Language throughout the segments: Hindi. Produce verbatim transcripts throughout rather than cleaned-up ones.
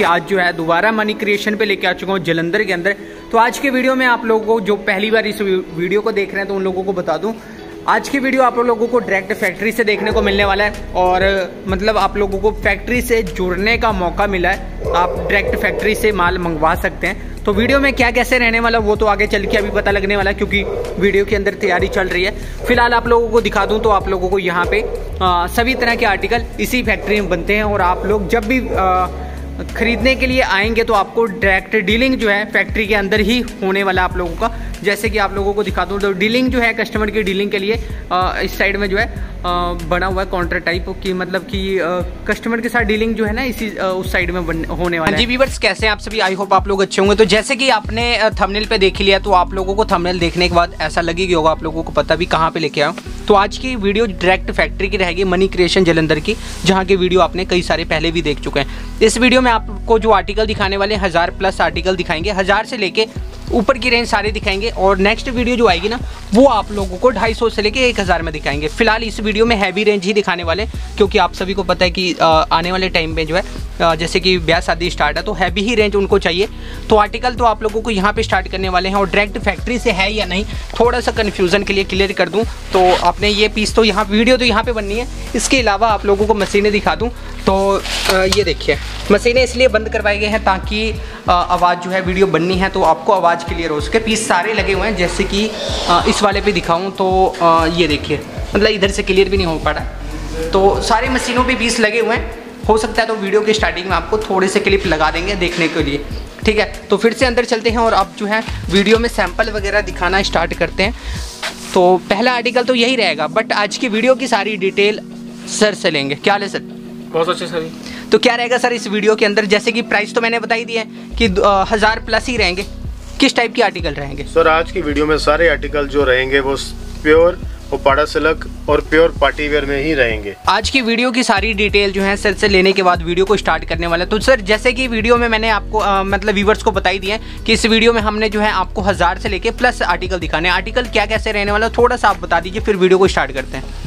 आज जो है दोबारा मनी क्रिएशन पे लेके आ चुका हूँ जलंधर के अंदर। तो आज के वीडियो में आप लोगों को जो पहली बार इस वीडियो को देख रहे हैं तो उन लोगों को बता दूं, आज की वीडियो आप लोगों को डायरेक्ट फैक्ट्री से देखने को मिलने वाला है और मतलब आप लोगों को फैक्ट्री से जुड़ने का मौका मिला है। आप डायरेक्ट फैक्ट्री से माल मंगवा सकते हैं। तो वीडियो में क्या कैसे रहने वाला वो तो आगे चल के अभी पता लगने वाला है, क्योंकि वीडियो के अंदर तैयारी चल रही है। फिलहाल आप लोगों को दिखा दूं तो आप लोगों को यहाँ पे आ, सभी तरह के आर्टिकल इसी फैक्ट्री में बनते हैं और आप लोग जब भी आ, खरीदने के लिए आएंगे तो आपको डायरेक्ट डीलिंग जो है फैक्ट्री के अंदर ही होने वाला आप लोगों का। जैसे कि आप लोगों को दिखा दूँ तो डीलिंग जो है कस्टमर की डीलिंग के लिए आ, इस साइड में जो है आ, बना हुआ है काउंटर टाइप की, मतलब कि कस्टमर के साथ डीलिंग जो है ना इसी आ, उस साइड में बन, होने वाला है। जी व्यूअर्स, कैसे हैं आप सभी? आई होप आप लोग अच्छे होंगे। तो जैसे कि आपने थंबनेल पे देख लिया तो आप लोगों को थंबनेल देखने के बाद ऐसा लगेगी होगा आप लोगों को पता भी कहाँ पे लेके आऊँ। तो आज की वीडियो डायरेक्ट फैक्ट्री की रहेगी, मनी क्रिएशन जलंधर की, जहाँ की वीडियो आपने कई सारे पहले भी देख चुके हैं। इस वीडियो में आपको जो आर्टिकल दिखाने वाले हज़ार प्लस आर्टिकल दिखाएंगे, हज़ार से लेके ऊपर की रेंज सारे दिखाएंगे और नेक्स्ट वीडियो जो आएगी ना वो आप लोगों को ढाई सौ से लेके एक हज़ार में दिखाएंगे। फिलहाल इस वीडियो में हैवी रेंज ही दिखाने वाले, क्योंकि आप सभी को पता है कि आने वाले टाइम में जो है जैसे कि ब्याह शादी स्टार्ट है तो हैवी ही रेंज उनको चाहिए। तो आर्टिकल तो आप लोगों को यहाँ पे स्टार्ट करने वाले हैं और डायरेक्ट फैक्ट्री से है या नहीं थोड़ा सा कन्फ्यूज़न के लिए क्लियर कर दूँ तो आपने ये पीस तो यहाँ वीडियो तो यहाँ पे बननी है। इसके अलावा आप लोगों को मशीनें दिखा दूँ तो ये देखिए मशीनें इसलिए बंद करवाए गए हैं ताकि आवाज़ जो है वीडियो बननी है तो आपको आवाज़ क्लियर हो सके। पीस सारे लगे हुए हैं, जैसे कि इस वाले पे दिखाऊं तो ये देखिए, मतलब इधर से क्लियर भी नहीं हो पा रहा। तो सारे मशीनों पे पीस लगे हुए हैं। हो सकता है तो वीडियो के स्टार्टिंग में आपको थोड़े से क्लिप लगा देंगे देखने के लिए, ठीक है। तो फिर से अंदर चलते हैं और अब जो है वीडियो में सैंपल वगैरह दिखाना स्टार्ट करते हैं। तो पहला आर्टिकल तो यही रहेगा, बट आज की वीडियो की सारी डिटेल सर से लेंगे। क्या हाल है सर? बहुत अच्छे सर। तो क्या रहेगा सर इस वीडियो के अंदर? जैसे कि प्राइस तो मैंने बताई दी है कि हज़ार प्लस ही रहेंगे। किस टाइप के आर्टिकल रहेंगे सर? आज की वीडियो में सारे आर्टिकल जो रहेंगे वो प्योर उपाड़ा सिल्क और प्योर पार्टी वेयर में ही रहेंगे। आज की वीडियो की सारी डिटेल जो है सर से लेने के बाद वीडियो को स्टार्ट करने वाला है। तो सर जैसे कि वीडियो में मैंने आपको आ, मतलब व्यूवर्स को बताई दिया है कि इस वीडियो में हमने जो है आपको हज़ार से लेके प्लस आर्टिकल दिखाने। आर्टिकल क्या कैसे रहने वाला थोड़ा सा आप बता दीजिए, फिर वीडियो को स्टार्ट करते हैं।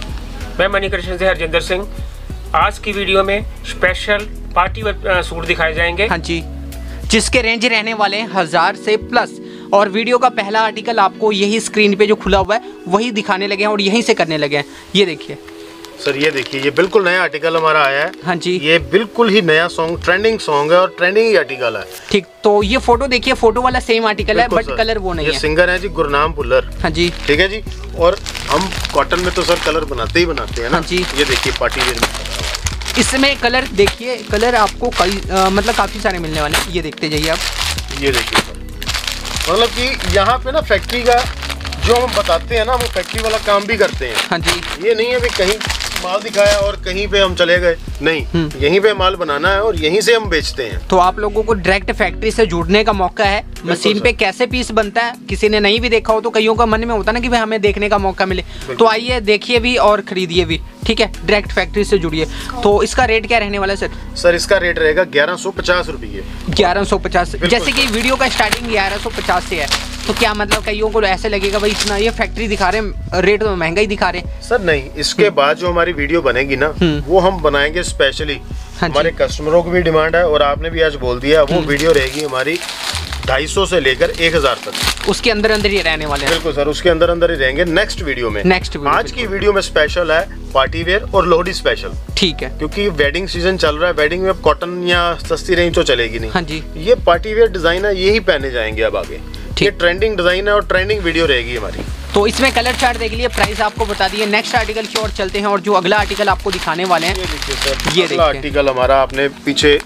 मैं मनी क्रिएशन से हरजिंदर सिंह। आज की वीडियो में स्पेशल पार्टी वेयर सूट दिखाए जाएंगे। हाँ जी, जिसके रेंज रहने वाले हैं हज़ार से प्लस। और वीडियो का पहला आर्टिकल आपको यही स्क्रीन पे जो खुला हुआ है वही दिखाने लगे हैं और यहीं से करने लगे हैं। ये देखिए सर, ये देखिए, ये बिल्कुल नया आर्टिकल हमारा आया है। हाँ जी, ये बिल्कुल ही नया सॉन्ग, ट्रेंडिंग सॉन्ग है और ट्रेंडिंग ही आर्टिकल है। ठीक, तो ये फोटो देखिए, फोटो वाला सेम आर्टिकल है बट कलर वो नहीं ये है। सिंगर है जी गुरनाम भुल्लर। हाँ जी, ठीक है जी। और हम कॉटन में तो सर कलर बनाते ही बनाते हैं ना। हाँ जी, ये देखिए पार्टी वेयर में इसमें कलर देखिए, कलर आपको कई आ, मतलब काफी सारे मिलने वाले हैं। ये देखते जाइए आप। ये देखिए सर, मतलब कि यहाँ पे ना फैक्ट्री का जो हम बताते हैं ना वो फैक्ट्री वाला काम भी करते हैं। हाँ जी, ये नहीं है भी कहीं माल दिखाया और कहीं पे हम चले गए, नहीं, यहीं पे माल बनाना है और यहीं से हम बेचते हैं। तो आप लोगों को डायरेक्ट फैक्ट्री से जुड़ने का मौका है। मशीन पे कैसे पीस बनता है किसी ने नहीं भी देखा हो तो कईयों का मन में होता है ना कि भाई हमें देखने का मौका मिले, तो आइए देखिए भी और खरीदिए भी, ठीक है। डायरेक्ट फैक्ट्री से जुड़िए। तो इसका रेट क्या रहने वाला है सर? सर इसका रेट रहेगा ग्यारह सौ पचास रुपये। ग्यारह सौ पचास, जैसे कि वीडियो का स्टार्टिंग ग्यारह सौ पचास से है, तो क्या मतलब कईयों को ऐसे लगेगा भाई इतना ये फैक्ट्री दिखा रहे हैं, रेट तो महंगा ही दिखा रहे हैं। सर नहीं, इसके बाद जो हमारी वीडियो बनेगी ना वो हम बनाएंगे स्पेशली। हाँ, हमारे कस्टमरों की भी डिमांड है और आपने भी आज बोल दिया, वो वीडियो रहेगी हमारी ढाई सौ से लेकर एक हजार तक। उसके अंदर अंदर ही रहने वाले हैं। बिल्कुल सर, उसके अंदर अंदर ही रहेंगे नेक्स्ट वीडियो में। नेक्स्ट आज की वीडियो में स्पेशल है पार्टी वेयर और लोहड़ी स्पेशल। ठीक है, क्योंकि वेडिंग सीजन चल रहा है, वेडिंग में अब कॉटन या सस्ती रेंज तो चलेगी नहीं। हाँ जी, ये पार्टी वेयर डिजाइन है, यही पहने जाएंगे अब आगे। ये ट्रेंडिंग डिजाइन है और ट्रेंडिंग वीडियो रहेगी हमारी। तो इसमें कलर चार्ट देख लिए, प्राइस आपको बता दिए। नेक्स्ट आर्टिकल की ओर चलते हैं और जो अगला आर्टिकल आपको दिखाने वाले हैं ये देखिए सर, ये अगला आर्टिकल हमारा आपने पीछे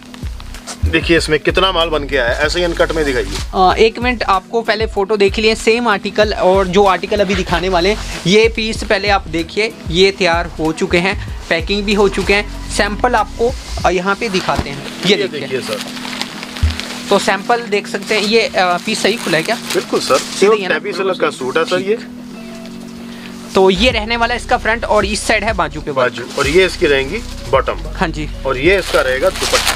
देखिए इसमें कितना माल बन के आया है, ऐसे ही अनकट में दिखाइए। एक मिनट, आपको पहले फोटो देख लिए सेम आर्टिकल और जो आर्टिकल अभी दिखाने वाले हैं ये पीस पहले आप देखिए, ये तैयार हो चुके हैं, पैकिंग भी हो चुके हैं। सैंपल आपको यहाँ पे दिखाते हैं। ये, ये देखिए सर, तो सैंपल देख सकते हैं। ये पीस सही खुला है क्या? बिल्कुल सर, टैबी सिल्क का सूट है सर ये। तो ये रहने वाला इसका फ्रंट और इस साइड है बाजू पे बाजू, और ये इसकी रहेंगी बॉटम। हाँ जी, और ये इसका रहेगा दुपट्टा,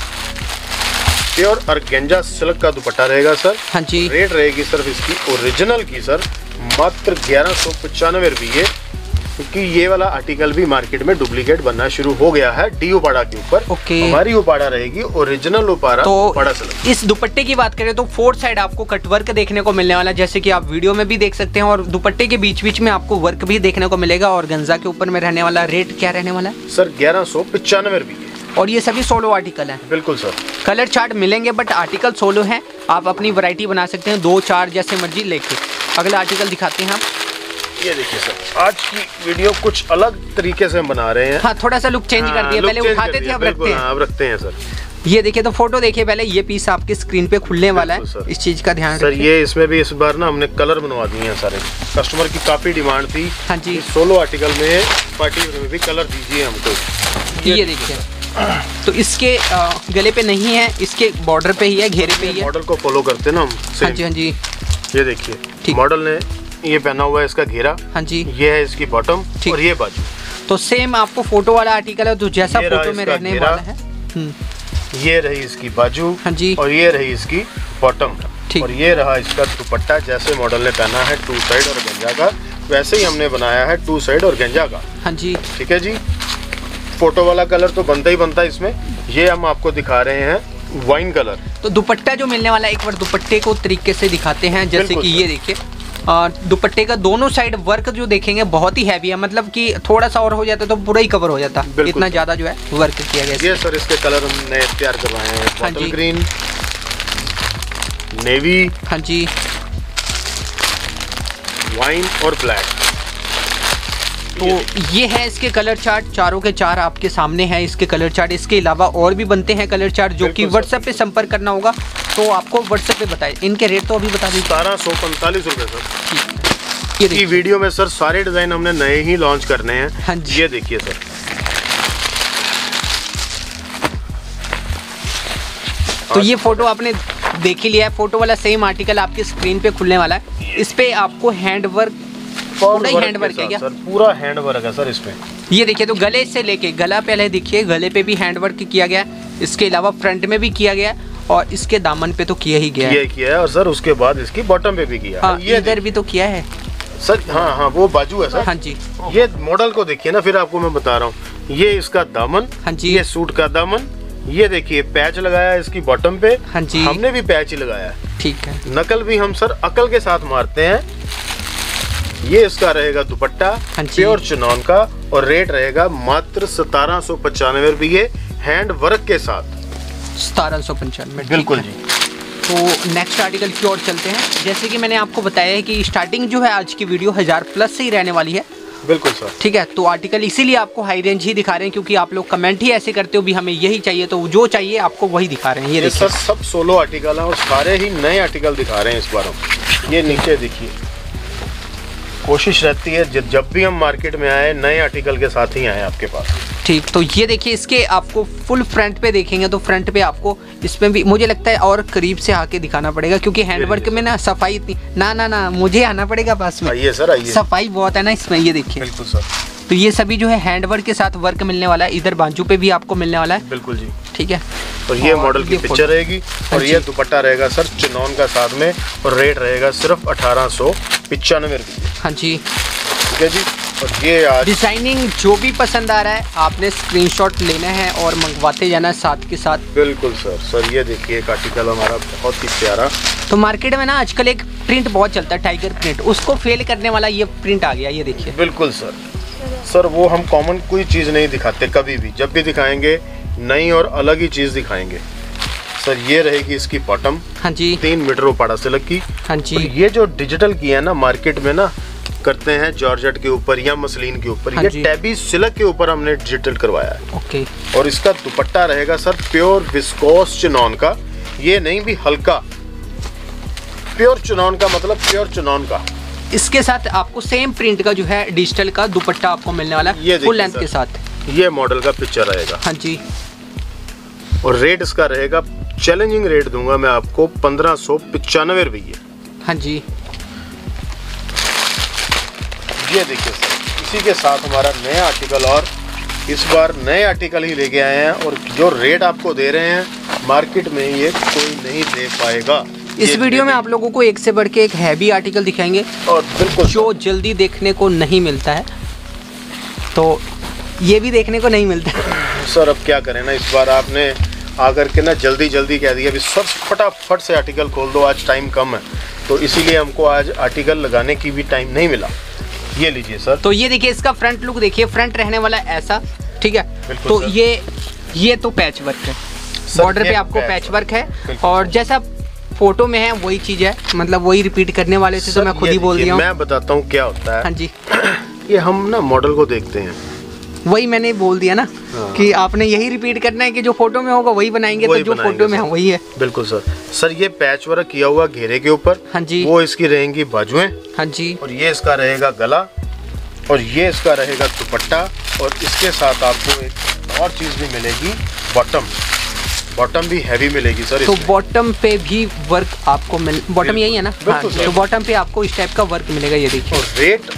प्योर ऑर्गेंजा सिल्क का दुपट्टा रहेगा सर। हाँ जी, रेट रहेगी सर इसकी ओरिजिनल की सर मात्र ग्यारह सौ पचानवे रुपये क्योंकि ये वाला आर्टिकल भी मार्केट में डुप्लीकेट बनना शुरू हो गया है डी उपाड़ा के ऊपर। ओके। हमारी उपाड़ा रहेगी ओरिजिनल उपाड़ा। तो उपाड़ा सलंग। इस दुपट्टे की बात करें तो फोर्थ साइड आपको कटवर्क देखने को मिलने वाला है, जैसे कि आप वीडियो में भी देख सकते हैं, और दुपट्टे के बीच बीच में आपको वर्क भी देखने को मिलेगा। और गंजा के ऊपर में रहने वाला रेट क्या रहने वाला है सर? ग्यारह सौ पचानवे रुपये। और ये सभी सोलो आर्टिकल हैं? बिल्कुल सर। कलर चार्ट मिलेंगे बट आर्टिकल सोलो हैं, आप अपनी वैरायटी बना सकते हैं, दो चार जैसे मर्जी लेके। अगला आर्टिकल दिखाते हैं हम। ये देखिए सर, आज की वीडियो कुछ अलग तरीके से हम बना रहे हैं। हाँ, थोड़ा सा लुक चेंज कर दिया, पहले उठाते थे अब रखते हैं। अब रखते हैं सर। ये देखिए, तो फोटो देखिए पहले, ये पीस आपके स्क्रीन पे खुलने वाला है, इस चीज का ध्यान सर। ये इसमें भी इस बार ना हमने कलर बनवा दिए हैं सारे, कस्टमर की काफी डिमांड थी। हाँ जी। सोलो आर्टिकल में पार्टी में भी कलर दीजिए हमको। ये देखिए, तो इसके आ, गले पे नहीं है, इसके बॉर्डर पे ही है, घेरे पे ही है। मॉडल को फॉलो करते ना हम। हाँ जी, हाँ जी। ये देखिए, मॉडल ने ये पहना हुआ है, इसका घेरा। हाँ जी। ये है इसकी बॉटम और ये बाजू। तो सेम आपको फोटो वाला आर्टिकल है, तो जैसा फोटो में रहने वाला है। ये रही इसकी बाजू। हाँ जी। और ये रही इसकी बॉटम। और ये रहा इसका दुपट्टा, जैसे मॉडल ने पहना है टू साइड और गंजा का, वैसे ही हमने बनाया है टू साइड और गंजा का। हाँ जी। ठीक है जी। फोटो वाला कलर तो बनता ही बनता है इसमें। ये हम आपको दिखा रहे हैं वाइन कलर। तो दुपट्टा जो मिलने वाला है, एक बार दुपट्टे को तरीके से दिखाते हैं, जैसे कि ये देखिए, दुपट्टे का दोनों साइड वर्क जो देखेंगे बहुत ही हैवी है, मतलब कि थोड़ा सा और हो जाता तो पूरा ही कवर हो जाता, इतना ज्यादा जो है वर्क किया गया। ये सर इसके कलर हमने तैयार करवाए हैं, बॉटल ग्रीन, नेवी, हाँ जी, वाइन और ब्लैक। तो ये है इसके कलर चार्ट, चारों के चार आपके सामने हैं इसके कलर चार्ट। इसके अलावा और भी बनते हैं कलर चार्ट, जो कि व्हाट्सएप पे संपर्क करना होगा, तो आपको व्हाट्सएप पे बताए। इनके रेट तो अभी बता दीजिए। सतारह सौ पैंतालीस रुपये सर। ये देखिए, वीडियो में सर सारे डिजाइन हमने नए ही लॉन्च करने हैं। हाँ जी। ये देखिए सर, तो ये फोटो आपने देख ही लिया है, फोटो वाला सेम आर्टिकल आपके स्क्रीन पे खुलने वाला है। इस पे आपको हैंड वर्क, पूरा हैंड वर्क है क्या सर? पूरा हैंड वर्क है सर इसमें। ये देखिए, तो गले से लेके गला पहले देखिए, गले पे भी हैंड वर्क किया गया है, इसके अलावा फ्रंट में भी किया गया है, और इसके दामन पे तो किया ही गया है। ये किया है, और सर उसके बाद इसकी बॉटम पे भी किया है। हाँ, ये इधर भी तो किया है सर। हाँ हाँ, वो बाजू है सर। हाँ जी। ये मॉडल को देखिए ना, फिर आपको मैं बता रहा हूँ। ये इसका दामन। हाँ जी। ये सूट का दामन। ये देखिए पैच लगाया है इसकी बॉटम पे। हाँ जी। हमने भी पैच ही लगाया है। ठीक है। नकल भी हम सर अकल के साथ मारते हैं। ये इसका रहेगा दुपट्टा, हाँ जी, प्योर चिनॉन का, और रेट रहेगा मात्र सतारह सौ पचानवे रुपये हैंड वर्क के साथ। सतारह सौ पंचानवे। बिल्कुल जी। तो नेक्स्ट आर्टिकल की ओर चलते हैं। जैसे कि मैंने आपको बताया है कि स्टार्टिंग जो है आज की वीडियो हजार प्लस से ही रहने वाली है। बिल्कुल सर। ठीक है, तो आर्टिकल इसीलिए आपको हाई रेंज ही दिखा रहे हैं, क्योंकि आप लोग कमेंट ही ऐसे करते हो भी हमें यही चाहिए, तो जो चाहिए आपको वही दिखा रहे हैं। ये देखिए सर, सब सोलो आर्टिकल है और सारे ही नए आर्टिकल दिखा रहे हैं इस बार हम। ये नीचे देखिए, कोशिश रहती है जब भी हम मार्केट में आए नए आर्टिकल के साथ ही आए आपके पास। ठीक, तो ये देखिए, इसके आपको फुल फ्रंट पे देखेंगे तो फ्रंट पे आपको इसमें भी मुझे लगता है और करीब से आके दिखाना पड़ेगा, क्योंकि हैंडवर्क में ना सफाई इतनी ना ना ना मुझे आना पड़ेगा पास में। आइए सर, आइए। सफाई बहुत है ना इसमें। ये देखिए, बिल्कुल सर। तो ये सभी जो है हैंडवर्क के साथ वर्क मिलने वाला है, इधर बाजू पे भी आपको मिलने वाला है। बिल्कुल जी। ठीक है, और ये मॉडल की पिक्चर रहेगी, और ये दुपट्टा रहेगा सर चिनॉन का साथ में, और रेट रहेगा सिर्फ अठारह सौ पिचानवे रुपये। हाँ जी, ठीक है जी। और ये आज डिजाइनिंग जो भी पसंद आ रहा है आपने स्क्रीनशॉट लेना है और मंगवाते जाना है साथ के साथ। बिल्कुल सर। सर ये देखिए, एक आर्टिकल हमारा बहुत ही प्यारा। तो मार्केट में ना आजकल एक प्रिंट बहुत चलता है, टाइगर प्रिंट, उसको फेल करने वाला ये प्रिंट आ गया। ये देखिए। बिल्कुल सर। सर वो हम कॉमन कोई चीज़ नहीं दिखाते कभी भी, जब भी दिखाएंगे नई और अलग ही चीज़ दिखाएंगे। सर ये रहेगी इसकी बॉटम। हाँ जी। तीन मीटर उपाड़ा सिल्क की। हाँ जी। ये जो डिजिटल किया है ना, मार्केट में ना करते हैं जॉर्जेट के ऊपर या मसलिन के ऊपर, हाँ ये जी। टैबी सिल्क के ऊपर हमने डिजिटल करवाया है। ओके। और इसका दुपट्टा रहेगा सर प्योर विस्कोस चिनॉन का, ये नहीं भी हल्का, प्योर चिनॉन का, मतलब प्योर चिनॉन का। इसके साथ आपको सेम प्रिंट का जो है डिजिटल का दुपट्टा आपको मिलने वाला है फुल लेंथ के साथ। ये मॉडल का पिक्चर रहेगा। हाँ जी। और रेट इसका रहेगा, चैलेंजिंग रेट दूंगा मैं आपको, पंद्रह सौ पचानवे रुपये। हाँ जी। ये देखिए सर, इसी के साथ हमारा नया आर्टिकल, और इस बार नए आर्टिकल ही लेके आए हैं, और जो रेट आपको दे रहे हैं मार्केट में ये कोई नहीं दे पाएगा। इस वीडियो में आप लोगों को एक से बढ़ के एक हैवी आर्टिकल दिखाएंगे, और बिल्कुल जो जल्दी देखने को नहीं मिलता है। तो ये भी देखने को नहीं मिलता। सर अब क्या करें ना, इस बार आपने आकर के ना जल्दी जल्दी कह दिया, अभी सर फटाफट से आर्टिकल खोल दो, आज टाइम कम है, तो इसीलिए हमको आज आर्टिकल लगाने की भी टाइम नहीं मिला। ये लीजिए सर। तो ये देखिए इसका फ्रंट लुक देखिए, फ्रंट रहने वाला ऐसा, ठीक है। तो सर। ये ये तो पैच वर्क है, बॉर्डर पे आपको पैच वर्क है, और जैसा फोटो में है वही चीज है, मतलब वही रिपीट करने वाले थे, तो मैं खुद ही बोल दिया हूँ। मैं बताता हूँ क्या होता है। हाँ जी, ये हम ना मॉडल को देखते हैं, वही मैंने बोल दिया ना। हाँ। कि आपने यही रिपीट करना है कि जो फोटो में होगा वही बनाएंगे, तो जो फोटो में है वही है। बिल्कुल सर। सर ये पैच वर्क किया हुआ घेरे के ऊपर, हाँ जी, वो इसकी रहेंगी बाजुएं, हाँ जी, और ये इसका रहेगा गला, और ये इसका रहेगा दुपट्टा, और इसके साथ आपको एक और चीज भी मिलेगी, बॉटम। बॉटम भी हैवी मिलेगी सर। तो बॉटम पे भी वर्क आपको मिल, बॉटम यही है ना? हाँ, तो बॉटम पे आपको इस टाइप का वर्क मिलेगा। ये देखिए, और रेट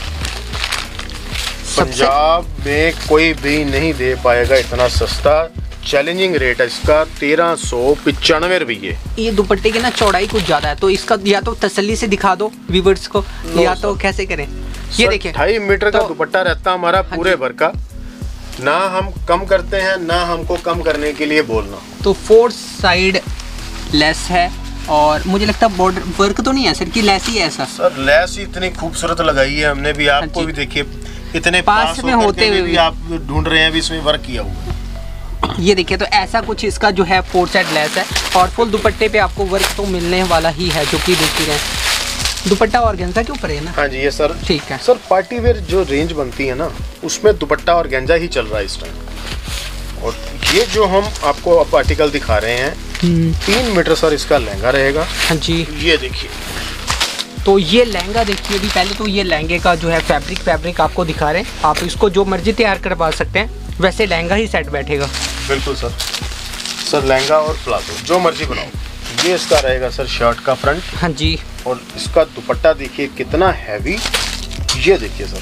पंजाब में कोई भी नहीं दे पाएगा इतना सस्ता, चैलेंजिंग रेट है इसका, तेरह सौ पचानवे रुपये। ये दुपट्टे की ना चौड़ाई कुछ ज्यादा है, तो इसका या तो तसल्ली से दिखा दो व्यूअर्स को, या तो कैसे करें। ये देखिए ढाई मीटर का दुपट्टा रहता हमारा पूरे भर का, ना हम कम करते हैं ना हमको कम करने के लिए बोलना। तो फोर साइड लेस है, और मुझे लगता है बॉर्डर वर्क तो नहीं है सर, की लेस ही है ऐसा। सर लेस ही इतनी खूबसूरत लगाई है हमने भी, आपको भी देखिए इतने पास में होते हुए भी आप ढूंढ रहे हैं, भी इसमें वर्क किया हुआ। ये देखिए, तो ऐसा कुछ इसका जो है फोर साइड लेस है, और फुल दुपट्टे पे आपको वर्क तो मिलने वाला ही है, जो कि देख ही रहे हैं। दुपट्टा ऑर्गेन्जा के ऊपर है ना? हाँ जी, ये सर ठीक है सर। पार्टी वेयर जो रेंज बनती है ना, उसमें दुपट्टा ऑर्गेन्जा ही चल रहा है इस टाइम। और ये जो हम आपको अब आर्टिकल दिखा रहे हैं, तीन मीटर सर इसका लहंगा रहेगा। हाँ जी, ये देखिए। तो ये लहंगा देखिए, अभी पहले तो ये लहंगे का जो है फैब्रिक फैब्रिक आपको दिखा रहे हैं, आप इसको जो मर्जी तैयार करवा सकते हैं, वैसे लहंगा ही सेट बैठेगा। बिल्कुल सर। सर लहंगा और प्लाजो जो मर्जी बनाओ। ये इसका रहेगा सर शर्ट का फ्रंट। हाँ जी, और इसका दुपट्टा देखिए कितना हैवी, ये देखिए सर,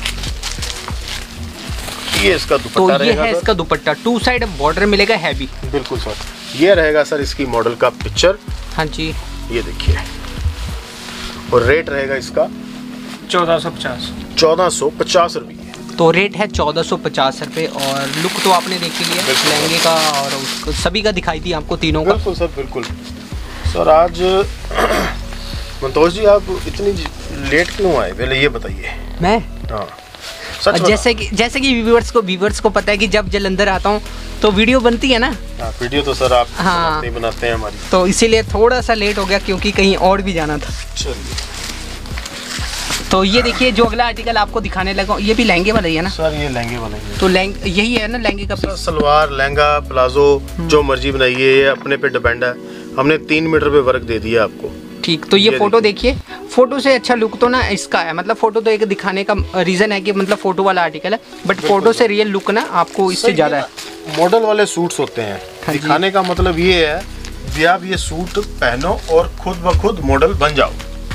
ये इसका दुपट्टा तो रहेगा। ये है इसका दुपट्टा, टू साइड बॉर्डर मिलेगा हैवी। बिल्कुल सर। ये रहेगा सर इसकी मॉडल का पिक्चर। हाँ जी, ये देखिए, और रेट रहेगा इसका चौदह सौ पचास चौदह सौ पचास रुपये। तो रेट है चौदह सौ पचास रुपये, और लुक तो आपने देख लिया लहंगे का, और उसको सभी का दिखाई दी आपको तीनों का। बिल्कुल सर, बिल्कुल सर। आज मंतोष जी आप इतनी लेट क्यों आए, पहले ये बताइए। मैं हाँ सच जैसे कि जैसे कि व्यूअर्स को व्यूअर्स को पता है कि जब जलंधर आता हूँ तो वीडियो बनती है ना। हाँ, वीडियो तो सर आप हाँ बनाते, बनाते हैं हमारी, तो इसीलिए थोड़ा सा लेट हो गया, क्योंकि कहीं और भी जाना था। चलिए। तो ये देखिए, जो अगला आर्टिकल आपको दिखाने लगा, ये भी लहंगे वाला ही है ना सर? ये लहंगे वाला ही है। तो लहंगे यही है ना लहंगे का सर? सलवार, लहंगा, प्लाजो जो मर्जी बनाइए, ये अपने पे डिपेंड है। हमने तीन मीटर पे वर्क दे दिया आपको। ठीक, तो ये, ये फोटो देखिए, फोटो से अच्छा लुक तो ना इसका है, मतलब फोटो तो एक दिखाने का रीजन है कि मतलब फोटो वाला आर्टिकल है, बट फोटो से रियल लुक ना आपको इससे ज्यादा है। मॉडल वाले सूट्स होते हैं, दिखाने का मतलब ये है कि आप ये सूट पहनो और खुद ब खुद मॉडल बन जाओ।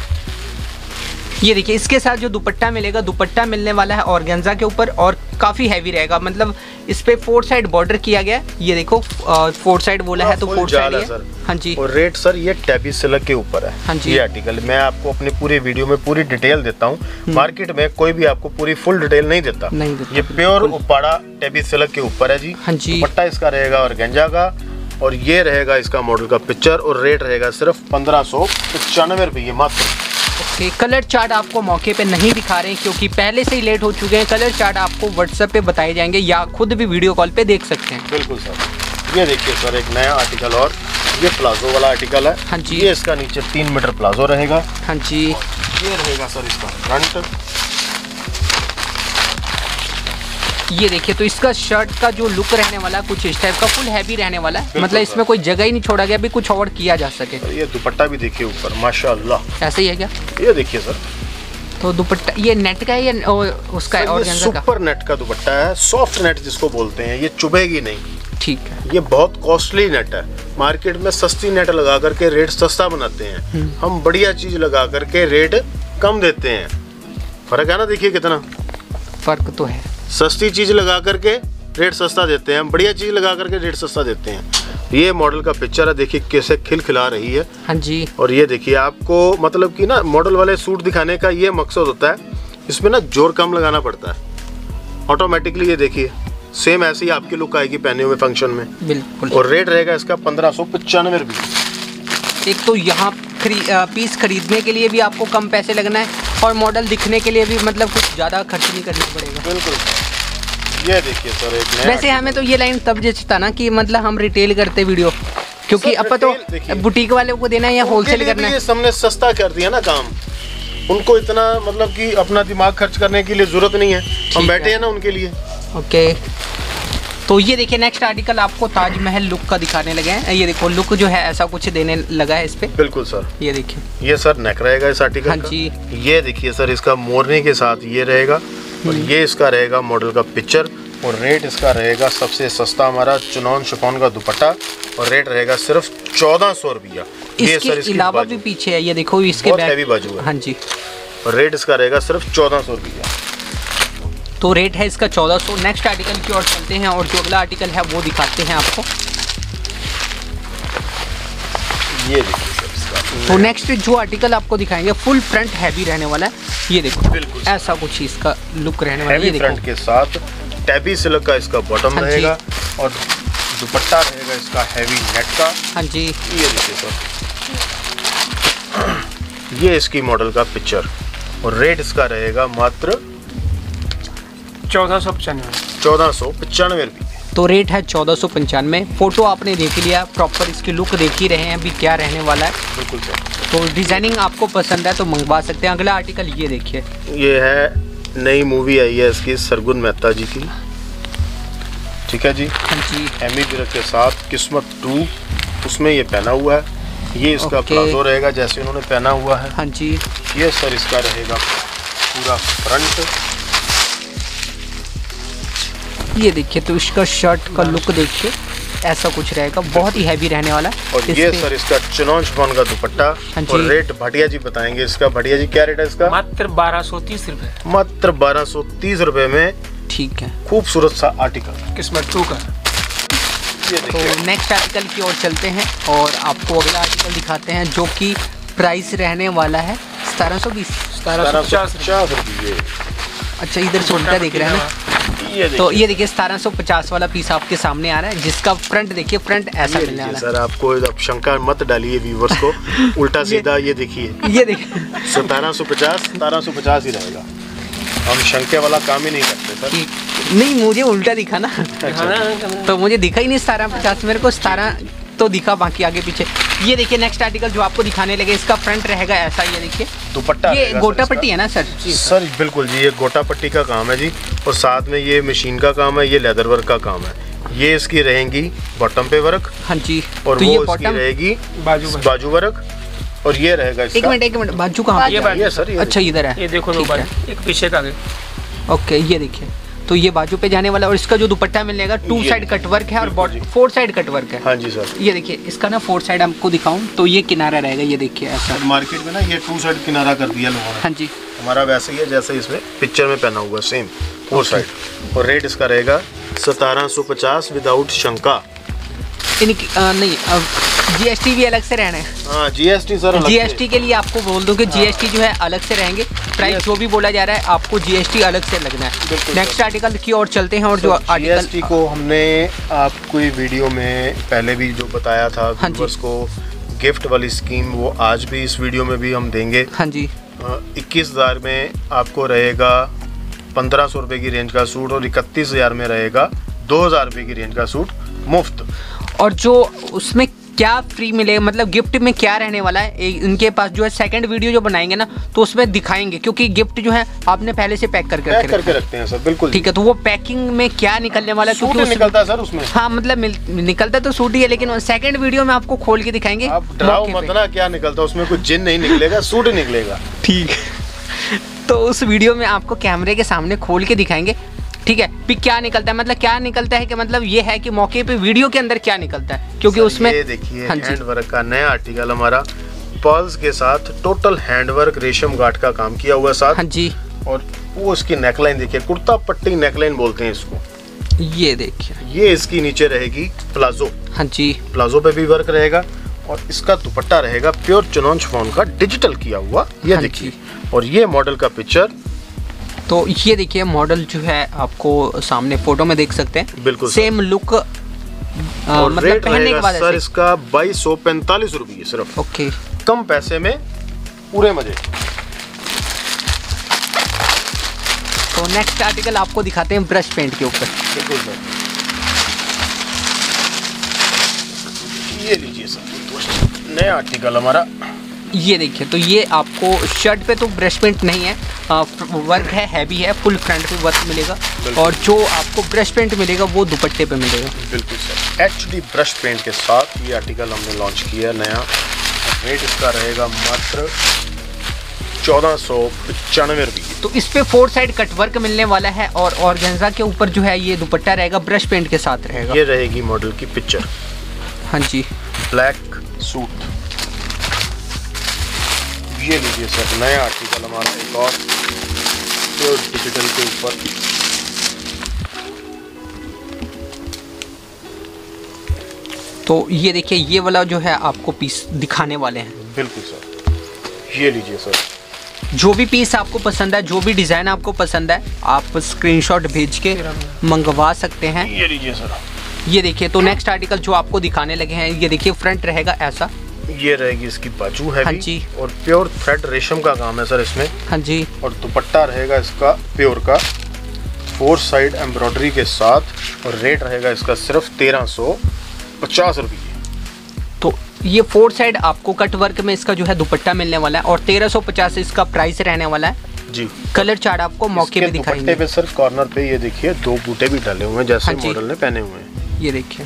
ये देखिए, इसके साथ जो दुपट्टा मिलेगा, दुपट्टा मिलने वाला है ऑर्गेन्जा के ऊपर, और काफी हैवी रहेगा, मतलब इस पे फोर साइड बॉर्डर किया गया है। ये देखो फोर साइड बोला है तो फोर साइड है। हाँ जी। और रेट सर ये टैबी सिल्क के ऊपर है। हाँ जी। ये आर्टिकल मैं आपको अपने पूरे वीडियो में पूरी डिटेल देता हूँ, मार्केट में कोई भी आपको पूरी फुल डिटेल नहीं देता। नहीं देता। ये प्योर उपाड़ा टैबी सिल्क के ऊपर है जी। हाँ जी। दुपट्टा इसका रहेगा ऑर्गेन्जा का, और ये रहेगा इसका मॉडल का पिक्चर, और रेट रहेगा सिर्फ पंद्रह सौ पचानवे रुपये मात्र। ओके, कलर चार्ट आपको मौके पे नहीं दिखा रहे हैं क्योंकि पहले से ही लेट हो चुके हैं। कलर चार्ट आपको व्हाट्सएप पे बताए जाएंगे, या खुद भी वीडियो कॉल पे देख सकते हैं। बिल्कुल सर। ये देखिए सर, एक नया आर्टिकल, और ये प्लाजो वाला आर्टिकल है। हाँ जी। ये इसका नीचे तीन मीटर प्लाजो रहेगा। हाँ जी। ये रहेगा सर इसका फ्रंट। ये देखिए, तो इसका शर्ट का जो लुक रहने वाला है कुछ इस टाइप का, फुल हैवी रहने वाला है, मतलब इसमें कोई जगह ही नहीं छोड़ा गया भी कुछ और किया जा सके। ये दुपट्टा भी देखिए ऊपर, माशाल्लाह। ऐसे ही है क्या? ये देखिए सर, तो दुपट्टा ये नेट का है या उसका है? और सुपर नेट का दुपट्टा है, सॉफ्ट नेट जिसको बोलते हैं, ये चुभेगी नहीं। ठीक है। ये बहुत कॉस्टली नेट है, मार्केट में सस्ती नेट लगा करके रेट सस्ता बनाते हैं, हम बढ़िया चीज लगा करके रेट कम देते हैं। फर्क है ना, देखिए कितना फर्क तो है। सस्ती चीज लगा करके रेट सस्ता देते हैं, हम बढ़िया चीज लगा करके रेट सस्ता देते हैं। ये मॉडल का पिक्चर है, देखिए कैसे खिलखिला रही है। हाँ जी। और ये देखिए, आपको मतलब कि ना मॉडल वाले सूट दिखाने का ये मकसद होता है, इसमें ना जोर कम लगाना पड़ता है। ऑटोमेटिकली ये देखिए सेम ऐसी आपकी लुक आएगी पहने हुए फंक्शन में। बिल्कुल। और रेट रहेगा इसका पंद्रह सौ पचानवे रुपये। एक तो यहाँ खरी, पीस खरीदने के लिए भी आपको कम पैसे लगना है और मॉडल दिखने के लिए भी मतलब कुछ ज़्यादा खर्च नहीं करना पड़ेगा। बिल्कुल। ये देखिए सर एक नया वैसे हमें तो ये लाइन तब जचता ना कि मतलब हम रिटेल करते वीडियो, क्योंकि अब तो बुटीक वाले को देना है या होलसेल करना है। हमने सस्ता कर दिया ना काम, उनको इतना मतलब कि अपना दिमाग खर्च करने के लिए जरूरत नहीं है, हम बैठे हैं ना उनके लिए। ओके, तो ये देखिए नेक्स्ट आर्टिकल आपको ताजमहल लुक का दिखाने लगे हैं। ये देखो लुक जो है ऐसा कुछ देने लगा है इस पे। बिल्कुल सर। ये देखिए ये सर नेक रहेगा इस आर्टिकल हाँ का। जी। ये देखिए सर इसका मोरनी के साथ ये रहेगा और ये इसका रहेगा मॉडल का पिक्चर और रेट इसका रहेगा सबसे सस्ता हमारा चुनौन शिफॉन का दुपट्टा और रेट रहेगा सिर्फ चौदह सौ रुपया। इसके अलावा भी पीछे है, ये देखो इसके बैक हैवी बाजू है। हाँ जी। और रेट इसका रहेगा सिर्फ चौदह सौ रुपया। तो रेट है इसका चौदह सौ। नेक्स्ट आर्टिकल की ओर चलते हैं और जो अगला आर्टिकल है वो दिखाते हैं आपको। ये देखिए सर इसका। तो नेक्स्ट जो आर्टिकल आपको दिखाएंगे फुल फ्रंट हैवी रहने वाला है। ये देखो बिल्कुल ऐसा कुछ इसका लुक रहने वाला है। हैवी फ्रंट के साथ टैबी सिल्क का इसका बॉटम हाँ रहेगा और दुपट्टा रहेगा इसका हैवी नेट का। हाँ जी। ये देखिए सर ये इसकी मॉडल का पिक्चर और रेट इसका रहेगा मात्र चौदह सौ पचानवे चौदह सौ पचानवे रुपये। तो रेट है चौदह सौ पंचानवे। फोटो आपने देख लिया, प्रॉपर इसकी लुक देख ही रहे हैं अभी क्या रहने वाला है। बिल्कुल सर। तो डिजाइनिंग आपको पसंद है तो मंगवा सकते हैं। अगला आर्टिकल ये देखिए, ये है नई मूवी आई है इसकी सरगुन मेहता जी की, ठीक है जी। हाँ जी। एमी विर्क के साथ किस्मत टू उसमें ये पहना हुआ है। ये इसका प्लाजो रहेगा जैसे उन्होंने पहना हुआ है। हाँ जी। ये सर इसका रहेगा पूरा फ्रंट। ये देखिए तो इसका शर्ट का लुक देखिए ऐसा कुछ रहेगा, बहुत ही हैवी रहने वाला है। और ये सर इसका चिनौन शिफॉन का दुपट्टा। हाँ और रेट भाटिया जी बताएंगे इसका। भाटिया जी क्या रेट है इसका? मात्र बारह सौ तीस रुपए। मात्र बारह सौ तीस रुपए में ठीक है खूबसूरत सा आर्टिकल किस्मत टू का। ये तो नेक्स्ट आर्टिकल की ओर चलते हैं और आपको अगला आर्टिकल दिखाते हैं जो कि प्राइस रहने वाला है सतारह सौ बीस सतारह सौ पचास रुपये। अच्छा इधर से उल्टा देख रहे हैं ना। ये तो ये देखिए सतारह सौ पचास वाला पीस आपके सामने आ रहा है जिसका फ्रंट देखिए, फ्रंट ऐसा मिलने वाला है। सर आपको अब शंका मत डालिए व्यूवर्स को, उल्टा सीधा ये देखिए ये देखिए सतारह सौ पचास सतारह सौ पचास ही रहेगा। हम शंके वाला काम ही नहीं करते सर। नहीं मुझे उल्टा दिखा ना तो मुझे दिखा ही नहीं सतारह पचास, मेरे को सतारह तो दिखा बाकी आगे पीछे। ये देखिए नेक्स्ट आर्टिकल जो आपको दिखाने लगे इसका फ्रंट रहेगा ऐसा। ये देखिए दुपट्टा ये गोटा पट्टी है ना सर? सर बिल्कुल जी, ये गोटा पट्टी का काम है जी और साथ में ये मशीन का काम है, ये लेदर वर्क का काम है। ये इसकी रहेंगी बॉटम पे वर्क। हाँ जी। और तो वो ये इसकी बॉटम रहेगी बाजू बाजू वर्क और ये रहेगा इसका। एक मिनट एक मिनट बाजू कहाँ ये ये सर ये अच्छा इधर है। ये देखो दो बाजू, एक पीछे का आगे। ओके ये देखिए तो ये बाजू पे जाने वाला और इसका जो दुपट्टा मिलेगा टू साइड कट वर्क है और फोर साइड कट वर्क है। हाँ जी सर। ये देखिए इसका ना फोर साइड आपको दिखाऊं तो ये किनारा रहेगा, ये देखिए ऐसा। मार्केट में ना ये टू साइड किनारा कर दिया लोगों ने। हाँ जी। हमारा वैसे ही है जैसे इसमें पिक्चर में पहना हुआ सेम फोर साइड। और रेट इसका रहेगा सतारह सौ पचास विदाउट शंका। इनकी आ, नहीं जीएसटी भी अलग से रहना है। हाँ जीएसटी सर। जीएसटी के लिए आपको बोल दूं कि जीएसटी जो है अलग से रहेंगे। प्राइस जो भी बोला जा रहा है आपको जीएसटी अलग से लगना है। नेक्स्ट आर्टिकल की ओर चलते हैं और जो आर्टिकल जीएसटी को हमने आपको वीडियो में पहले भी जो बताया था व्यूअर्स को गिफ्ट वाली स्कीम, वो आज भी इस वीडियो में भी हम देंगे। हाँ जी। इक्कीस हजार में आपको रहेगा पंद्रह सौ रुपये की रेंज का सूट और इकतीस हजार में रहेगा दो हजार रुपये की रेंज का सूट मुफ्त। और जो उसमें क्या फ्री मिलेगा मतलब गिफ्ट में क्या रहने वाला है इनके पास जो है सेकंड वीडियो जो बनाएंगे ना तो उसमें दिखाएंगे, क्योंकि गिफ्ट जो है आपने पहले से पैक करके पैक करके रखते हैं सर। बिल्कुल ठीक है। तो वो पैकिंग में क्या निकलने वाला है सूट निकलता है सर उसमें। हाँ मतलब निकलता तो सूट ही है लेकिन सेकंड वीडियो में आपको खोल के दिखाएंगे। आप डराओ मत ना, क्या निकलता उसमें, कुछ जिन नहीं निकलेगा, सूट निकलेगा। ठीक तो उस वीडियो में आपको कैमरे के सामने खोल के दिखाएंगे। ठीक है। फिर क्या निकलता है मतलब क्या निकलता है कि मतलब ये है कि मौके पे वीडियो के अंदर क्या निकलता है, क्योंकि उसमें ये देखिए हैंड वर्क का नया आर्टिकल हमारा पर्ल्स के साथ टोटल हैंड वर्क रेशम गार्ड का काम किया हुआ साथ। हाँ जी। और वो इसकी नेकलाइन देखिए, कुर्ता पट्टी नेकलाइन बोलते हैं इसको। ये देखिए ये इसकी नीचे रहेगी प्लाजो। हाँ जी। प्लाजो पे भी वर्क रहेगा और इसका दुपट्टा रहेगा प्योर चिनौन शिफॉन का डिजिटल किया हुआ। ये देखिए और ये मॉडल का पिक्चर तो ये देखिए मॉडल जो है आपको सामने फोटो में देख सकते हैं, बिल्कुल सेम लुक। और मतलब रेट पहनने के बाद सर इसका बाईस सौ पैंतालीस रुपये सिर्फ। ओके, कम पैसे में पूरे मजे। तो नेक्स्ट आर्टिकल आपको दिखाते हैं ब्रश पेंट के ऊपर। बिल्कुल सर, ये लीजिए सर नया आर्टिकल हमारा। ये देखिए, तो ये आपको शर्ट पे तो ब्रश पेंट नहीं है, आ, वर्क है, हैवी है, फुल फ्रंट पे वर्क मिलेगा। और जो आपको ब्रश पेंट मिलेगा वो दुपट्टे पे मिलेगा। बिल्कुल sir, H D brush paint के साथ ये आर्टिकल हमने लॉन्च किया है नया। रेट इसका रहेगा मात्र चौदह सौ पचानवे रुपये। तो इस पे फोर साइड कट वर्क मिलने वाला है और ऑर्गेन्जा के ऊपर जो है ये दुपट्टा रहेगा, ब्रश पेंट के साथ रहेगा। ये रहेगी मॉडल की पिक्चर। हाँ जी, ब्लैक सूट। ये लीजिए सर नया आर्टिकल हमारा एक और प्योर डिजिटल के ऊपर। तो ये देखिए, ये वाला जो है आपको पीस दिखाने वाले हैं। बिल्कुल सर, ये लीजिए सर। जो भी पीस आपको पसंद है, जो भी डिज़ाइन आपको पसंद है, आप स्क्रीनशॉट भेज के मंगवा सकते हैं। ये लीजिए सर। ये देखिए, तो नेक्स्ट आर्टिकल जो आपको दिखाने लगे हैं, ये देखिए फ्रंट रहेगा ऐसा। ये रहेगी इसकी बाजू है। हाँ जी, और प्योर थ्रेड रेशम का काम है सर इसमें। हाँ जी, और दुपट्टा रहेगा इसका प्योर का, फोर साइड एम्ब्रॉयडरी के साथ। और रेट रहेगा इसका सिर्फ तेरह सौ पचास रुपये। तो ये फोर साइड आपको कट वर्क में इसका जो है दुपट्टा मिलने वाला है और तेरह सौ पचास इसका प्राइस रहने वाला है जी। कलर चार्ट आपको मौके पे दिखाएंगे। दुपट्टे पे सर कॉर्नर पे ये देखिए दो बूटे भी डाले हुए हैं जैसे हाँ मॉडल ने पहने हुए हैं। ये देखिए,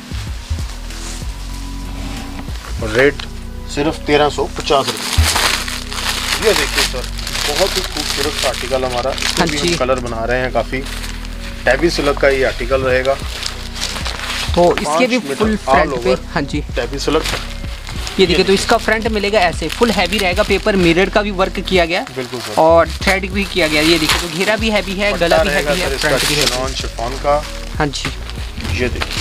और रेट सिर्फ तेरह सौ पचास रुपये। ये देखिए सर, बहुत ही खूबसूरत आर्टिकल हमारा। हाँ भी हम कलर बना रहे हैं काफ़ी। टैबी सिल्क का ये आर्टिकल रहेगा। तो इसके भी फुल फ्रंट पे हाँ जी टैबी सिल्क। ये देखिए, तो इसका फ्रंट मिलेगा ऐसे, फुल हैवी रहेगा, पेपर मिरर का भी वर्क किया गया। बिल्कुल सर। और थ्रेड भी किया गया। ये देखिए, तो घेरा भी हैवी है, गला भी हैवी है, फ्रंट भी है शिफॉन का। हाँ जी, ये देखिए,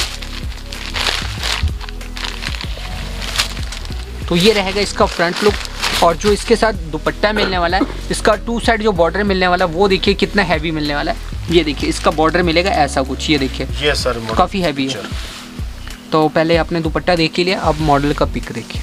तो ये रहेगा इसका फ्रंट लुक। और जो इसके साथ दुपट्टा मिलने वाला है, इसका टू साइड जो बॉर्डर मिलने वाला है वो देखिए कितना हैवी मिलने वाला है। ये देखिए, इसका बॉर्डर मिलेगा ऐसा कुछ। ये देखिए, ये सर काफ़ी हैवी है। तो पहले आपने दुपट्टा देख ही लिया, अब मॉडल का पिक देखिए।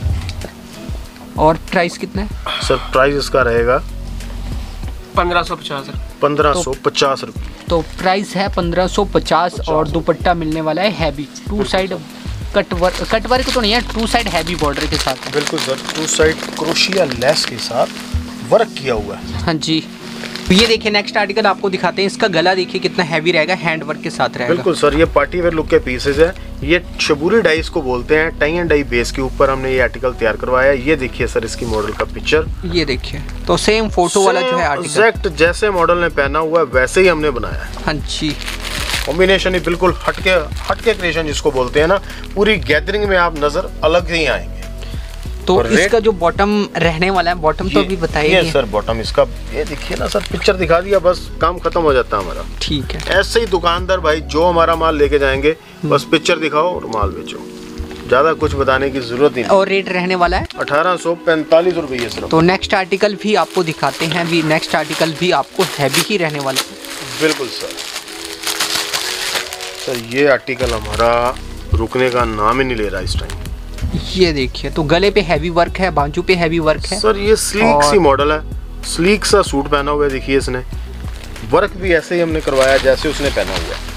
और प्राइस कितना है सर? प्राइस इसका रहेगा पंद्रह सौ पचास पंद्रह सौ पचास रुपये। तो प्राइस है पंद्रह सौ पचास और दुपट्टा मिलने वाला है heavy, two side cut work. Cut work तो नहीं है, टू साइड हैवी बॉर्डर के साथ। बिल्कुल sir, two side crochet lace के साथ वर्क किया हुआ है। हाँ जी, ये देखिए नेक्स्ट आर्टिकल आपको दिखाते हैं। इसका गला देखिए कितना हैवी रहेगा, हैंड वर्क के साथ रहेगा। बिल्कुल सर, ये पार्टी वेयर लुक के पीसेज है। ये शबूरी डाइस को बोलते हैं। टाई एंड डाई बेस के ऊपर हमने ये आर्टिकल तैयार करवाया है। ये देखिए सर इसकी मॉडल का पिक्चर। ये देखिए, तो सेम फोटो वाला जो है आर्टिकल एग्जैक्ट जैसे मॉडल ने पहना हुआ है वैसे ही हमने बनाया है। हाँ जी, कॉम्बिनेशन ही बिल्कुल हटके हटके क्रिएशन जिसको बोलते हैं ना, पूरी गैदरिंग में आप नजर अलग ही आएंगे। तो इसका जो बॉटम रहने वाला है, बॉटम तो अभी बताइए। ये सर बॉटम इसका, ये देखिए ना सर, पिक्चर दिखा दिया बस काम खत्म हो जाता है हमारा। ठीक है, ऐसे ही दुकानदार भाई जो हमारा माल लेके जाएंगे बस पिक्चर दिखाओ और माल बेचो, ज्यादा कुछ बताने की जरूरत नहीं। और रेट रहने वाला है अठारह सौ पैंतालीस रुपये सर। तो नेक्स्ट आर्टिकल भी आपको दिखाते हैं। भी नेक्स्ट आर्टिकल भी आपको हैवी ही रहने वाला है। बिल्कुल सर। सर ये आर्टिकल हमारा रुकने का नाम ही नहीं ले रहा इस टाइम। ये देखिए, तो गले पे हैवी वर्क है, बाजू पे हैवी वर्क है। सर ये स्लीक सी मॉडल है, स्लीक सा सूट पहना हुआ है। देखिए इसने वर्क भी ऐसे ही हमने करवाया जैसे उसने पहना हुआ है।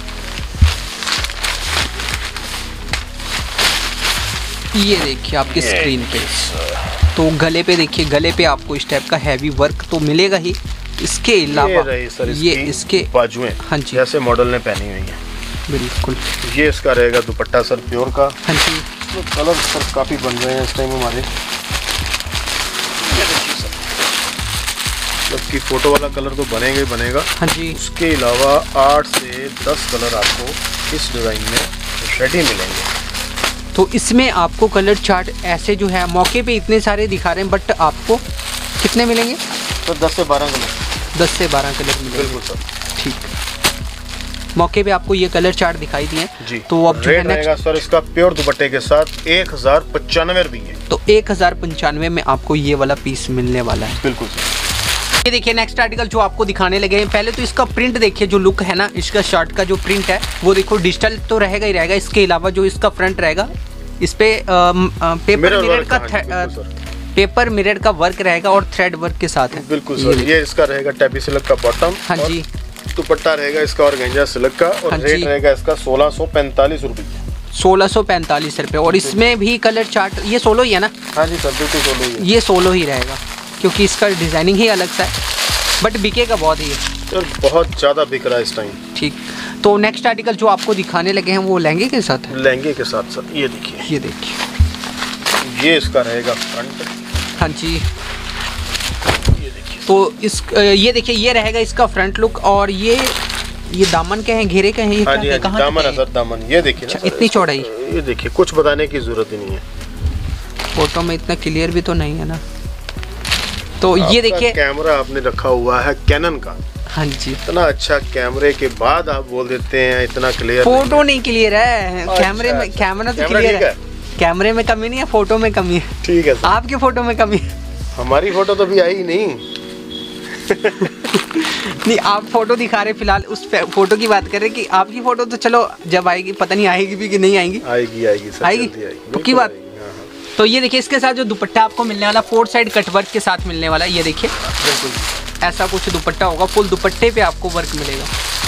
ये देखिए आपकी स्क्रीन पे, तो गले पे देखिए, गले पे आपको इस टाइप का हैवी वर्क तो मिलेगा ही। इसके अलावा ये, ये इसके बाजुएं हाँ जी जैसे मॉडल ने पहनी हुई है। बिल्कुल। ये इसका रहेगा दुपट्टा सर प्योर का। हाँ जी, तो कलर सर काफ़ी बन रहे हैं इस टाइम हमारे। ये देखिए सर, मतलब कि फोटो वाला कलर तो बनेगा ही बनेगा। हाँ जी, उसके अलावा आठ से दस कलर आपको इस डिज़ाइन में रेडी मिलेंगे। तो इसमें आपको कलर चार्ट ऐसे जो है मौके पे इतने सारे दिखा रहे हैं, बट आपको कितने मिलेंगे? तो दस से बारह कलर। दस से बारह कलर मिलेंगे। बिल्कुल सर। ठीक, मौके पे आपको ये कलर चार्ट दिखाई दिए जी। तो अब जो है नेक्स्ट सर इसका प्योर दुपट्टे के साथ एक हजार पचानवे रुपये। तो एक हजार पंचानवे में आपको ये वाला पीस मिलने वाला है। बिल्कुल सर। ये देखिए नेक्स्ट आर्टिकल जो आपको दिखाने लगे हैं, पहले तो इसका प्रिंट देखिए, जो लुक है ना इसका शर्ट का जो प्रिंट है वो देखो डिजिटल तो रहेगा ही रहेगा। इसके अलावा जो इसका फ्रंट रहेगा इस पे आ, आ, पेपर मिरर का पेपर मिरर का वर्क रहेगा और थ्रेड वर्क के साथ है। बिल्कुल सर, ये, ये इसका रहेगा टैबी सिल्क का बॉटम। हाँ जी। दुपट्टा रहेगा इसका ऑर्गेंजा सिल्क का और रेट रहेगा इसका सोलह सौ पैंतालीस रुपए सोलह सौ पैंतालीस रुपए। और इसमें भी कलर चार्ट ये सोलो ही है ना? हाँ जी सर, बिल्कुल सोलो ही है। ये सोलो ही रहेगा क्योंकि इसका डिजाइनिंग ही अलग सा है, बट बिकेगा बहुत ही है सर, बहुत ज़्यादा बिक रहा है इस टाइम। ठीक, तो नेक्स्ट आर्टिकल जो आपको दिखाने लगे हैं वो लहंगे के साथ है। लहंगे के साथ सर, ये देखिए, ये देखिए, ये इसका रहेगा फ्रंट। हाँ जी, ये देखिए, तो इस ये देखिए ये रहेगा इसका फ्रंट लुक। और ये ये दामन के हैं, घेरे के हैं, ये हाँ जी, हाँ जी, दामन है सर, दामन ये देखिए ना, इतनी चौड़ाई, ये देखिए, कुछ बताने की जरूरत ही नहीं है, फोटो में इतना क्लियर भी तो नहीं है ना। तो ये देखिए कैमरा आपने रखा हुआ है कैनन का। हाँ जी, इतना अच्छा कैमरे के बाद आप बोल देते हैं इतना क्लियर। फोटो नहीं क्लियर है, कैमरे में कैमरा तो क्लियर है, कैमरे में कमी नहीं है, फोटो में कमी है। ठीक है सर, आपकी फोटो में कमी है, हमारी फोटो तो भी आई नहीं। नहीं, आप फोटो दिखा रहे फिलहाल, उस फोटो की बात कर रहे कि आपकी फोटो तो चलो जब आएगी, पता नहीं आएगी भी कि नहीं आएगी। आएगी आएगी सर, आएगी, पक्की बात। तो ये देखिए इसके साथ जो दुपट्टा आपको मिलने वाला फोर साइड कट वर्क के साथ मिलने वाला है, ये देखिए बिल्कुल ऐसा कुछ दुपट्टा होगा, फुल दुपट्टे पे आपको वर्क मिलेगा।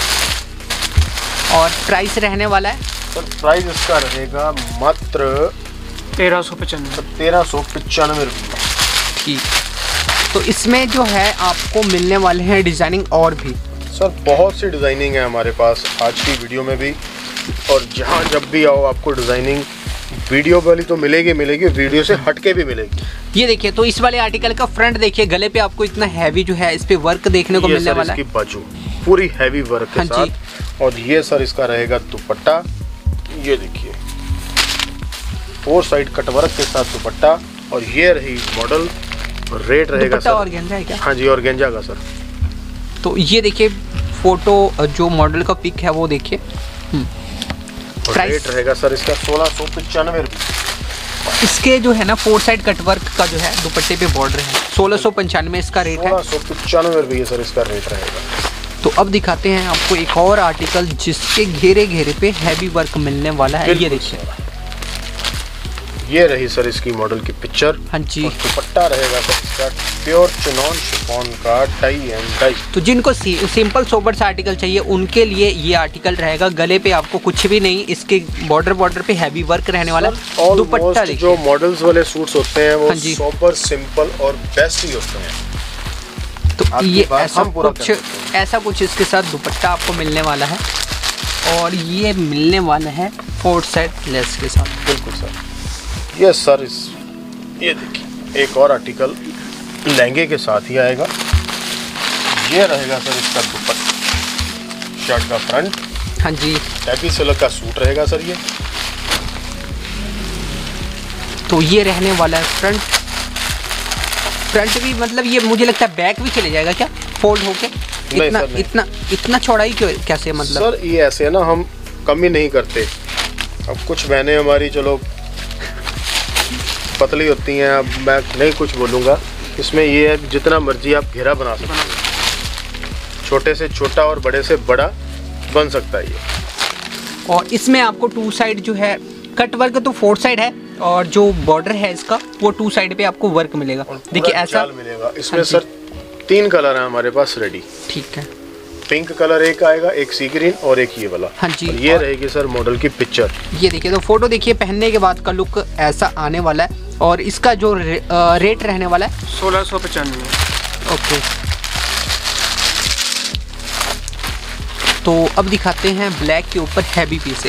और प्राइस रहने वाला है सर, प्राइस इसका रहेगा मात्र तेरह सौ पचानवे तेरह सौ पचानवे रुपये। ठीक, तो इसमें जो है आपको मिलने वाले हैं डिजाइनिंग और भी सर, बहुत सी डिजाइनिंग है हमारे पास आज की वीडियो में भी, और जहाँ जब भी आओ आपको डिजाइनिंग वीडियो वाली तो मिलेगी मिलेगी वीडियो से हटके भी मिलेगी। ये देखिए, तो इस वाले आर्टिकल का फ्रंट देखिए, गले पे आपको इतना हैवी जो है इस पे वर्क देखने को मिलने वाला है, इसकी बाजू पूरी हैवी वर्क के साथ। और ये सर इसका रहेगा दुपट्टा, ये देखिए फोर साइड कट वर्क के साथ दुपट्टा। और ये रही मॉडल, रेट रहेगा सर ऑर्गेंजा है क्या? हाँ जी, ऑर्गेंजा का सर। तो ये देखिए फोटो जो मॉडल का पिक है वो देखिए, रेट रहेगा सर इसका सोलह सौ पचानवे रुपये। इसके जो है ना फोर साइड कट वर्क का जो है दुपट्टे पे बॉर्डर है, सोलह सौ पंचानवे इसका रेट है, सोलह सौ पचानवे रुपये सर इसका रेट रहेगा। तो अब दिखाते हैं आपको एक और आर्टिकल जिसके घेरे घेरे पे हैवी वर्क मिलने वाला है। ये देखिए, ये रही सर इसकी मॉडल की पिक्चर। हाँ जी, दुपट्टा रहेगा सर इसका प्योर चिनॉन शिफॉन का टाई एंड डाई। तो जिनको सिंपल सोबर सा आर्टिकल चाहिए उनके लिए ये आर्टिकल रहेगा। गले पे आपको कुछ भी नहीं, इसके बॉर्डर बॉर्डर पे हैवी वर्क रहने वाला। दुपट्टा देखिए, जो मॉडल्स वाले सूट्स होते हैं वो सोबर सिंपल और बेस्ट ही होते हैं। तो ये ऐसा कुछ ऐसा कुछ इसके साथ दुपट्टा आपको मिलने वाला है, और ये मिलने वाला है फोर साइड लेस के साथ। बिल्कुल सर, ये सर इस ये देखिए एक और आर्टिकल लहंगे के साथ ही आएगा। ये रहेगा सर इसका दुपट्टा, शर्ट का फ्रंट। हाँ जी, टैपी सिल्क का सूट रहेगा सर ये। तो ये रहने वाला है फ्रंट। फ्रंट भी मतलब ये मुझे लगता है बैक भी चले जाएगा क्या, फोल्ड होके? इतना इतना इतना चौड़ाई क्यों, कैसे मतलब? सर ये ऐसे है ना, हम कमी नहीं करते। अब कुछ बहनें हमारी चलो पतली होती हैं, अब मैं नहीं कुछ बोलूँगा। इसमें ये है जितना मर्जी आप घेरा बना सकते हैं, छोटे से छोटा और बड़े से बड़ा बन सकता है ये। और इसमें आपको टू साइड जो है कट वर्क तो फोर साइड है, और जो बॉर्डर है इसका वो टू साइड पे आपको वर्क मिलेगा। देखिए ऐसा मिलेगा। इसमें हाँ सर तीन कलर है हमारे पास रेडी। ठीक है, पिंक कलर एक आएगा, एक सी ग्रीन और एक ये वाला। हाँ जी, ये रहेगी सर मॉडल की पिक्चर। ये देखिए, तो फोटो देखिए, पहनने के बाद का लुक ऐसा आने वाला है। और इसका जो रे, आ, रेट रहने वाला है सोलह सौ पचानवे। ओके, तो अब दिखाते हैं ब्लैक के ऊपर हैवी पीस।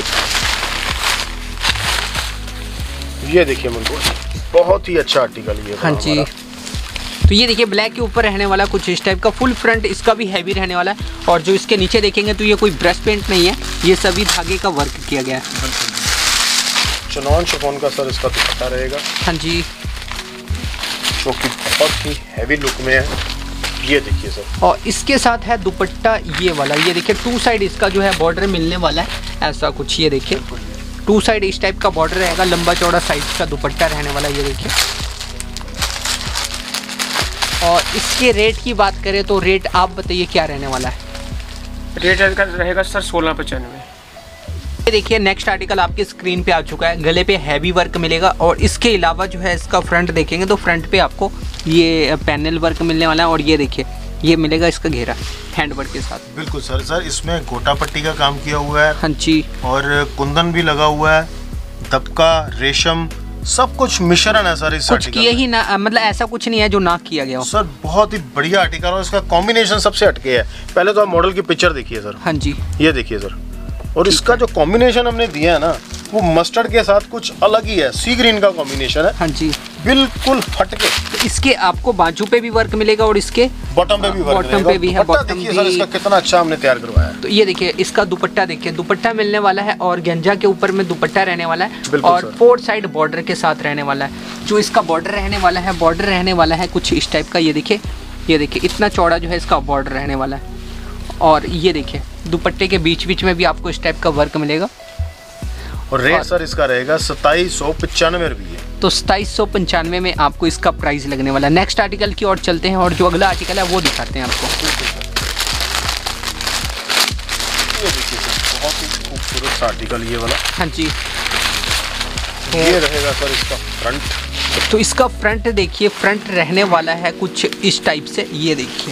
ये देखिए मुझको बहुत ही अच्छा आर्टिकल ये। हाँ जी, तो ये देखिए ब्लैक के ऊपर रहने वाला कुछ इस टाइप का फुल फ्रंट, इसका भी हैवी रहने वाला है। और जो इसके नीचे देखेंगे तो ये कोई ब्रश पेंट नहीं है, ये सभी धागे का वर्क किया गया है। चिनॉन शिफॉन का सर इसका दुपट्टा रहेगा। हाँ जी, जो कि बहुत ही हैवी लुक में है। ये देखिए सर, और इसके साथ है दुपट्टा ये वाला। ये देखिए टू साइड इसका जो है बॉर्डर मिलने वाला है, ऐसा कुछ। ये देखिए टू साइड इस टाइप का बॉर्डर रहेगा, लंबा चौड़ा साइड का दुपट्टा रहने वाला। ये देखिए, और इसके रेट की बात करें तो रेट आप बताइए क्या रहने वाला है? रेट रहेगा सर सोलह पचानवे। ये देखिए नेक्स्ट आर्टिकल आपके स्क्रीन पे आ चुका है। गले पे हैवी वर्क मिलेगा और इसके अलावा जो है इसका फ्रंट देखेंगे तो फ्रंट पे आपको ये पैनल वर्क मिलने वाला है और ये देखिए ये मिलेगा इसका घेरा हैंड वर्क के साथ। बिल्कुल सर। सर इसमें गोटा पट्टी का काम किया हुआ है। हाँ जी। और कुंदन भी लगा हुआ है, दबका, रेशम, सब कुछ मिश्रण है सर इस कुछ किए ही ना, मतलब ऐसा कुछ नहीं है जो ना किया गया हो। सर बहुत ही बढ़िया आर्टिकल और इसका कॉम्बिनेशन सबसे हटके है। पहले तो आप मॉडल की पिक्चर देखिए सर। हाँ जी, ये देखिए सर। और इसका जो कॉम्बिनेशन हमने दिया है ना वो मस्टर्ड के साथ कुछ अलग ही है, सी ग्रीन का कॉम्बिनेशन है। हाँ जी, बिल्कुल हटके। तो इसके आपको बाजू पे भी वर्क मिलेगा और इसके बॉटम पे भी वर्क बॉटम पे भी है। बॉटम भी सर इसका कितना अच्छा हमने तैयार करवाया है। तो ये देखिए इसका दुपट्टा देखिए, दुपट्टा मिलने वाला है और गेंजा के ऊपर में दुपट्टा रहने वाला है और फोर साइड बॉर्डर के साथ रहने वाला है। जो इसका बॉर्डर रहने वाला है, बॉर्डर रहने वाला है कुछ इस टाइप का। ये देखिए, ये देखिए इतना चौड़ा जो है इसका बॉर्डर रहने वाला है। और ये देखिए दुपट्टे के बीच बीच में भी आपको इस टाइप का वर्क मिलेगा। और रेट सर इसका रहेगा सताईस सौ पचानवे रुपये। तो सताईस सौ पंचानवे में आपको इसका प्राइस लगने वाला है। नेक्स्ट आर्टिकल की ओर चलते हैं और जो अगला आर्टिकल है वो दिखाते हैं आपको। ये देखिए सर बहुत ही खूबसूरत आर्टिकल ये वाला। हाँ जी, ये रहेगा सर इसका फ्रंट। तो इसका फ्रंट देखिए, फ्रंट रहने वाला है कुछ इस टाइप से। ये देखिए,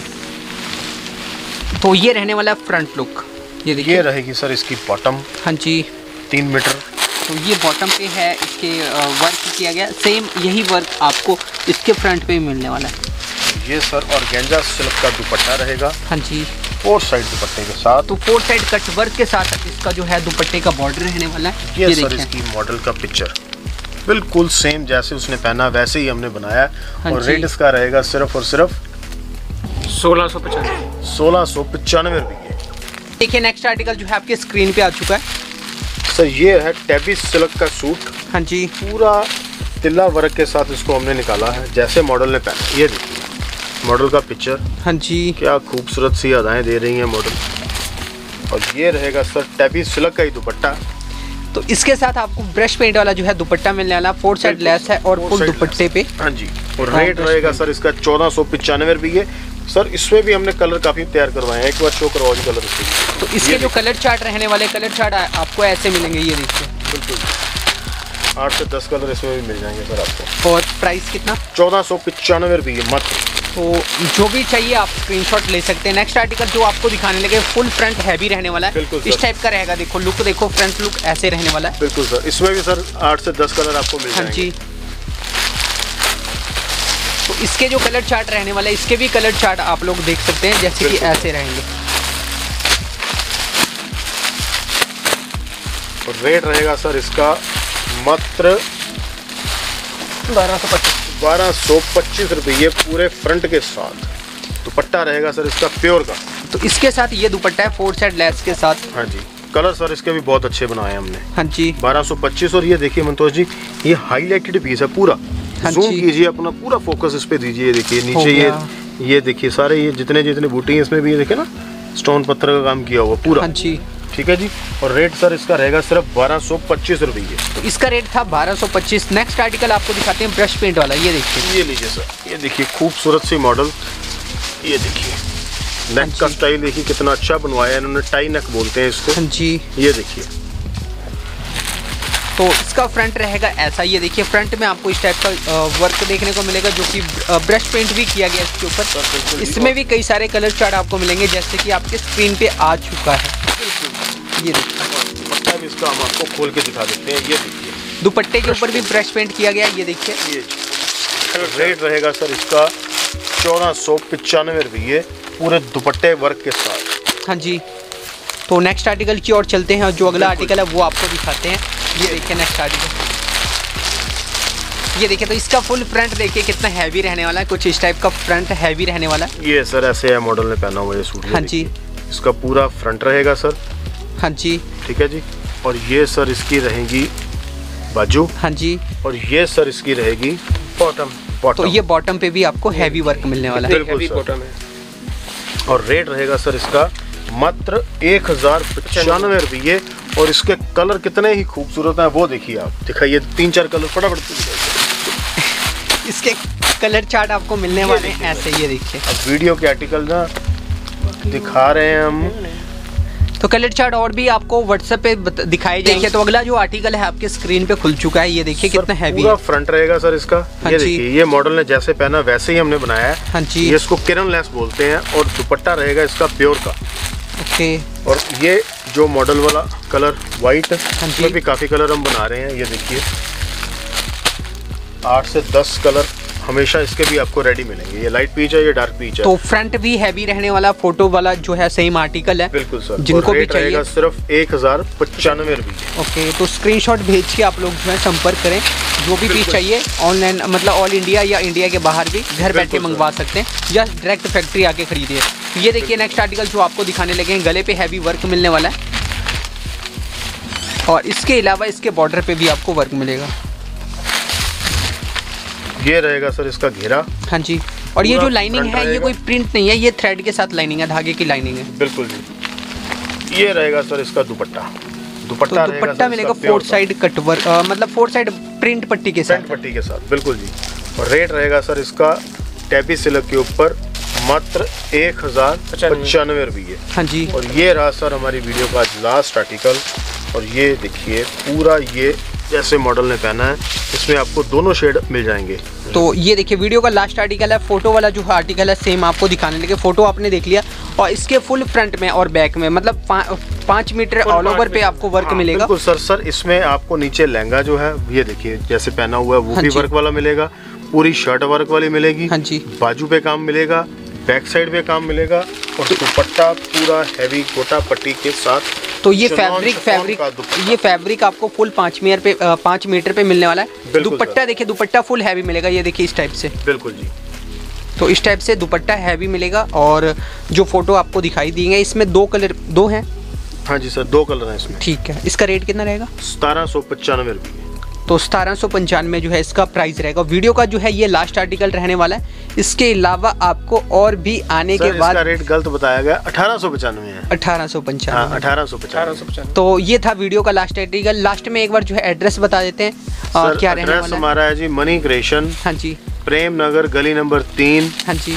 तो ये रहने वाला है फ्रंट लुक। ये देखिए, ये रहेगी सर इसकी बॉटम। हाँ जी, तीन मीटर। तो ये बॉटम पे है, इसके वर्क किया गया। सेम यही वर्क आपको इसके फ्रंट पे भी मिलने वाला है। ये सर और गेंजा सिल्क का दुपट्टा रहेगा। हाँ जी, फोर साइड दुपट्टे के साथ। तो फोर साइड कट वर्क के साथ इसका जो है दुपट्टे का बॉर्डर रहने वाला है। ये, ये सर इसकी मॉडल का पिक्चर बिल्कुल सेम जैसे उसने पहना वैसे ही हमने बनाया। हाँ और रेट इसका रहेगा सिर्फ और सिर्फ सोलह सौ पचानवे सोलह सौ पचानवे रुपये। देखिए नेक्स्ट आर्टिकल जो है आपके स्क्रीन पे आ चुका है सर। ये है टेबी सिल्क का सूट। हाँ जी, पूरा तिल्ला वर्क के साथ इसको हमने निकाला है जैसे मॉडल ने पहना। ये देखिए मॉडल का पिक्चर। हाँ जी, क्या खूबसूरत सी अदाएं दे रही हैं मॉडल। और ये रहेगा सर टेबी सिल्क का ही दुपट्टा। तो इसके साथ आपको ब्रश पेंट वाला जो है दुपट्टा मिलने वाला, फोर साइड लेस है और फुल दुपट्टे पे। हाँ जी, और रेट रहेगा सर इसका चौदह सौ पचानवे रुपये। सर इसमें भी हमने कलर काफी तैयार करवाए हैं। एक बार शो करवाओ जी कलर इसके। तो इसके जो कलर चार्ट रहने वाले, कलर चार्ट आपको ऐसे मिलेंगे। ये देखिए बिल्कुल आठ से दस कलर इसमें भी मिल जाएंगे सर आपको। और प्राइस कितना? चौदह सौ पचानवे रुपये मात्र। तो जो भी चाहिए आप स्क्रीनशॉट ले सकते हैं। नेक्स्ट आर्टिकल जो आपको दिखाने लगे फुल फ्रंट हैवी रहने वाला है। इस टाइप का रहेगा। देखो लुक देखो, फ्रंट लुक ऐसे रहने वाला है। बिल्कुल सर, इसमें भी सर आठ से दस कलर आपको मिल जाएंगे। हाँ जी, तो इसके जो कलर चार्ट रहने वाला है, इसके भी कलर चार्ट आप लोग देख सकते हैं जैसे कि ऐसे रहेंगे। और रेट रहेगा सर इसका मात्र बारह सौ पच्चीस बारह सौ पच्चीस रुपये पूरे फ्रंट के साथ। दुपट्टा रहेगा सर इसका प्योर का। तो इसके साथ ये दुपट्टा है फोर साइड लेस के साथ। हाँ जी, कलर सर इसके भी बहुत अच्छे बनाए हमने। हाँ जी, बारह सौ पच्चीस। और ये देखिए मंतोष जी, ये हाईलाइटेड पीस है पूरा। हाँ जूम कीजिए अपना, पूरा फोकस इस पे दीजिए। देखिए नीचे ये ये देखिए सारे ये जितने जितने बूटी हैं इसमें भी ये देखिए ना स्टोन पत्थर का काम किया हुआ पूरा। हाँ जी, ठीक है जी। और रेट सर इसका रहेगा सिर्फ बारह सौ पच्चीस रुपये। तो इसका रेट था बारह सौ पच्चीस। नेक्स्ट आर्टिकल आपको दिखाते हैं ब्रश पेंट वाला। ये देखिए, ये लीजिए सर, ये देखिए खूबसूरत सी मॉडल। ये देखिए नेक का स्टाइल देखिए कितना अच्छा बनवाया है इन्होंने। टाई नेक बोलते हैं इसको। हाँ जी, ये देखिए। तो इसका फ्रंट रहेगा ऐसा। ये देखिए फ्रंट में आपको इस टाइप का वर्क देखने को मिलेगा जो कि ब्रश पेंट भी किया गया इसके ऊपर। इसमें भी कई सारे कलर चार्ट आपको मिलेंगे जैसे कि आपके स्क्रीन पे आ चुका है। ये देखिए दुपट्टा भी इसका हम आपको खोल के दिखा देते हैं। ये देखिए दुपट्टे के ऊपर भी ब्रश पेंट किया गया। ये देखिए, ये रेट रहेगा सर इसका चौदह सौ पचानवे रुपये पूरे दुपट्टे वर्क के साथ। हाँ जी, तो नेक्स्ट आर्टिकल की ओर चलते हैं और जो अगला आर्टिकल है वो आपको दिखाते हैं। ये देखिए नेक्स्ट आर्टिकल। ये देखिए, तो इसका फुल फ्रंट देखिए कितना हैवी रहने वाला है। कुछ इस टाइप का फ्रंट हैवी रहने वाला है। ये सर ऐसे है मॉडल ने पहना हुआ ये सूट। हाँ जी, इसका पूरा फ्रंट रहेगा सर। हाँ जी, ठीक है जी। और ये सर इसकी रहेगी बाजू। हाँ जी, और ये सर इसकी रहेगी बॉटम। तो ये बॉटम पे भी आपको हैवी वर्क मिलने वाला है। बिल्कुल बॉटम है। और रेट रहेगा सर इसका मात्र एक हजार पचानवे रुपये। और इसके कलर कितने ही खूबसूरत हैं वो देखिए आप। दिखाइए तीन चार कलर फटाफट। इसके कलर चार्ट आपको मिलने वाले हैं ऐसे, ये देखिए। अब वीडियो के आर्टिकल ना दिखा रहे हैं हम, तो कलर चार्ट और भी आपको व्हाट्सएप पे दिखाई जाएंगे। तो अगला जो आर्टिकल है आपके स्क्रीन पे खुल चुका है, ये देखिए कितना हैवी पूरा फ्रंट रहेगा सर इसका। हाँ ये देखिए, ये मॉडल ने जैसे पहना वैसे ही हमने बनाया है। हाँ जी। ये इसको किरण लेस बोलते हैं और दुपट्टा रहेगा इसका प्योर का। ओके। और ये जो मॉडल वाला कलर व्हाइट, हाँ इसमें भी काफी कलर हम बना रहे हैं। ये देखिए आठ से दस कलर हमेशा इसके भी आपको रेडी मिलेंगे। ये लाइट पीच है, ये डार्क पीच है। तो फ्रंट भी हैवी रहने वाला, फोटो वाला जो है सेम आर्टिकल है। बिल्कुल सर। जिनको भी चाहिए सिर्फ एक हजार पचानवे रुपये। ओके, तो स्क्रीनशॉट भेज के आप लोग जो है संपर्क करें। जो भी पीस चाहिए ऑनलाइन, मतलब ऑल इंडिया या इंडिया के बाहर भी घर बैठे मंगवा सकते हैं या डायरेक्ट फैक्ट्री आके खरीदिए। ये देखिए नेक्स्ट आर्टिकल जो आपको दिखाने लगे हैं, गले पे हैवी वर्क मिलने वाला है और इसके अलावा इसके बॉर्डर पे भी आपको वर्क मिलेगा। ये रहेगा सर इसका घेरा। हाँ जी। और ये जो लाइनिंग है ये कोई प्रिंट नहीं है, ये थ्रेड के साथ लाइनिंग है, धागे की लाइनिंग है। बिल्कुल जी। ये रहेगा सर इसका दुपट्टा। दुपट्टा तो दुपट्टा मिलेगा फोर साइड कट वर्क, मतलब फोर साइड प्रिंट पट्टी के साथ। पट्टी के साथ बिल्कुल जी। और रेट रहेगा सर इसका टैपी सिल्क के ऊपर मात्र एक हजार पचानवे रुपये। हाँ जी। और ये रहा सर हमारी वीडियो का आज लास्ट आर्टिकल। और ये देखिए पूरा ये जैसे मॉडल ने पहना है, इसमें आपको दोनों शेड मिल जाएंगे। तो ये देखिए वीडियो का लास्ट आर्टिकल है। फोटो वाला जो आर्टिकल है सेम आपको दिखाने लगे। फोटो आपने देख लिया और इसके फुल फ्रंट में और बैक में मतलब पा, पाँच मीटर ऑल ओवर पे आपको वर्क हाँ, मिलेगा। बिल्कुल सर। सर इसमें आपको नीचे लहंगा जो है ये देखिए जैसे पहना हुआ है वो हाँ भी वर्क वाला मिलेगा। पूरी शर्ट वर्क वाली मिलेगी। हाँ जी। बाजू पे काम मिलेगा, बैक साइड पे काम मिलेगा और दुपट्टा पूरा हैवी गोटा पट्टी के साथ। तो ये फैब्रिक फैब्रिक ये फैब्रिक आपको फुल पाँच मीटर पे पाँच मीटर पे मिलने वाला है। दुपट्टा देखिए, दुपट्टा फुल हैवी मिलेगा। ये देखिए इस टाइप से। बिल्कुल जी। तो इस टाइप से दुपट्टा हैवी मिलेगा। और जो फोटो आपको दिखाई देंगे इसमें दो कलर दो हैं। हाँ जी सर, दो कलर हैं इसमें। ठीक है। इसका रेट कितना रहेगा? सतारह सौ पचानवे रुपये। तो सतारह सौ पंचानवे जो है इसका प्राइस रहेगा। वीडियो का जो है ये लास्ट आर्टिकल रहने वाला है। इसके अलावा आपको और भी आने के बाद इसका रेट गलत बताया गया, अठारह सौ पचानवे है। अठारह सौ पंचानवे अठारह सौ पचानवे। तो ये था वीडियो का लास्ट आर्टिकल। लास्ट में एक बार जो है एड्रेस बता देते हैं। सर, क्या रहने वाला है? हमारा है जी मनी क्रिएशन। हाँ जी। प्रेम नगर गली नंबर तीन। हाँ जी।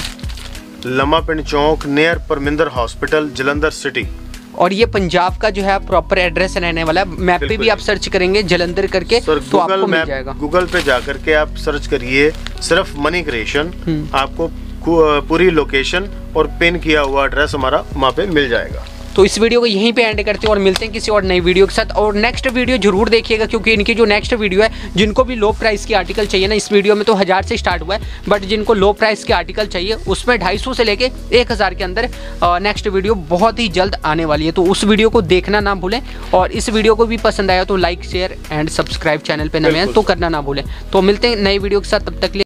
Lamma Pind Chowk near Parminder hospital Jalandhar city. और ये पंजाब का जो है प्रॉपर एड्रेस रहने वाला है। मैप पे भी आप सर्च करेंगे जलंधर करके तो आपको मिल जाएगा। गूगल पे जा करके आप सर्च करिए सिर्फ मनी क्रिएशन, आपको पूरी लोकेशन और पिन किया हुआ एड्रेस हमारा वहाँ पे मिल जाएगा। तो इस वीडियो को यहीं पे एंड करते हैं और मिलते हैं किसी और नई वीडियो के साथ। और नेक्स्ट वीडियो जरूर देखिएगा क्योंकि इनकी जो नेक्स्ट वीडियो है, जिनको भी लो प्राइस की आर्टिकल चाहिए ना, इस वीडियो में तो हज़ार से स्टार्ट हुआ है, बट जिनको लो प्राइस के आर्टिकल चाहिए उसमें ढाई सौ से लेके एक हज़ार के अंदर नेक्स्ट वीडियो बहुत ही जल्द आने वाली है। तो उस वीडियो को देखना ना भूलें। और इस वीडियो को भी पसंद आया तो like share and subscribe, channel पर नए हैं तो करना ना भूलें। तो मिलते हैं नई वीडियो के साथ, तब तक